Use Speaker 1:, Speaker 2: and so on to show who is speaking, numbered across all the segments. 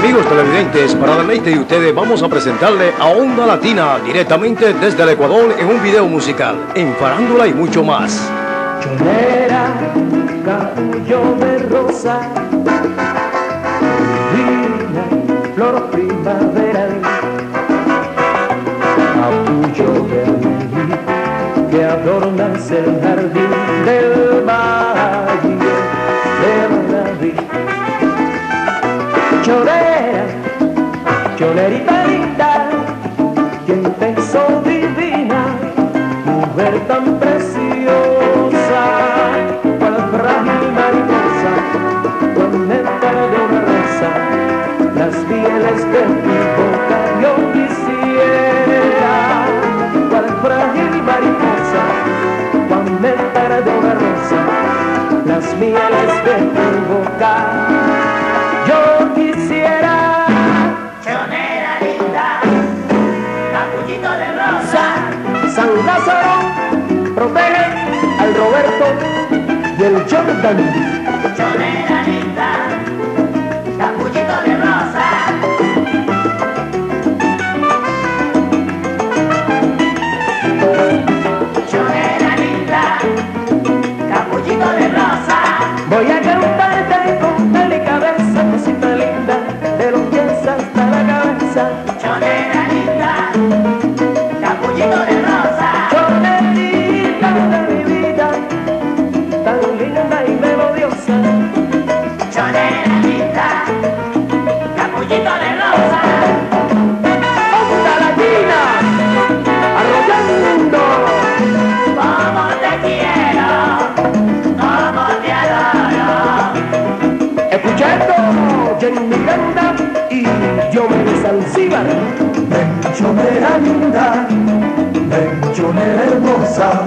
Speaker 1: Amigos televidentes, para deleite de ustedes vamos a presentarle a Onda Latina directamente desde el Ecuador en un video musical, en farándula y mucho más.
Speaker 2: Chonera, capullo de rosa, divina flor primaveral, capullo verde que adornas el jardín del valle de Manaví. Chonera, chonerita linda, quien te hizo divina, mujer tan preciosa, cual frágil mariposa, con néctar de una rosa, las pieles de tu boca yo quisiera, cual frágil mariposa, con néctar de una rosa, las mieles de tu boca yo quisiera.
Speaker 3: Chonera linda, capullito de rosa.
Speaker 2: San Lázaro protege al Roberto y el Jordan.
Speaker 3: Chonera linda, capullito de rosa. Chonera linda, capullito de rosa.
Speaker 2: Voy a cantarte con delicadeza, cosita linda, de los pies hasta la cabeza.
Speaker 3: Chonera linda, capullito de rosa.
Speaker 2: Chonerita de mi vida, tan linda y melodiosa.
Speaker 3: Chonera linda, capullito de rosa.
Speaker 2: Onda Latina, arrollando.
Speaker 3: Como te quiero, como te adoro.
Speaker 2: Escuchando Jenny Miranda y Johnny Zanzíbar.
Speaker 4: Ven, chonera linda, ven, chonera hermosa.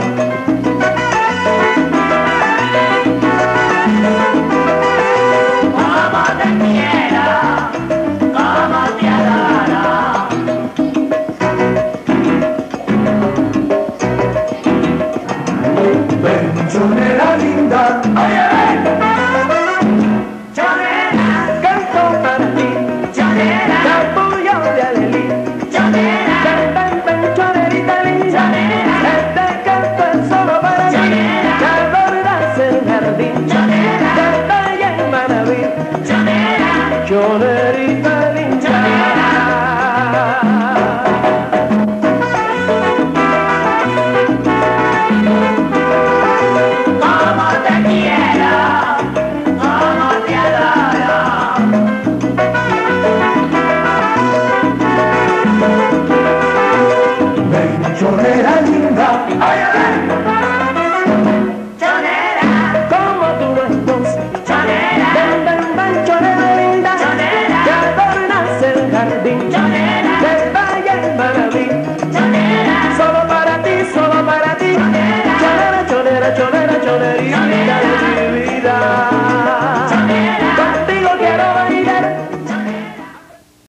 Speaker 3: Como te quiero, como te adoro.
Speaker 4: Ven, chonera linda,
Speaker 3: Chonera,
Speaker 2: Canto para ti,
Speaker 3: chonera,
Speaker 2: capullo de Alelí.
Speaker 3: chonera,
Speaker 2: Ven, ven, chonerita linda,
Speaker 3: Chonera.
Speaker 2: este canto es solo para ti,
Speaker 3: Chonera.
Speaker 2: que adornas el jardín
Speaker 3: Chonera.
Speaker 2: del valle en Manaví.
Speaker 3: chonera,
Speaker 2: Chonerita linda.
Speaker 3: como te quiero, como te adoro.
Speaker 4: ven, chonera linda.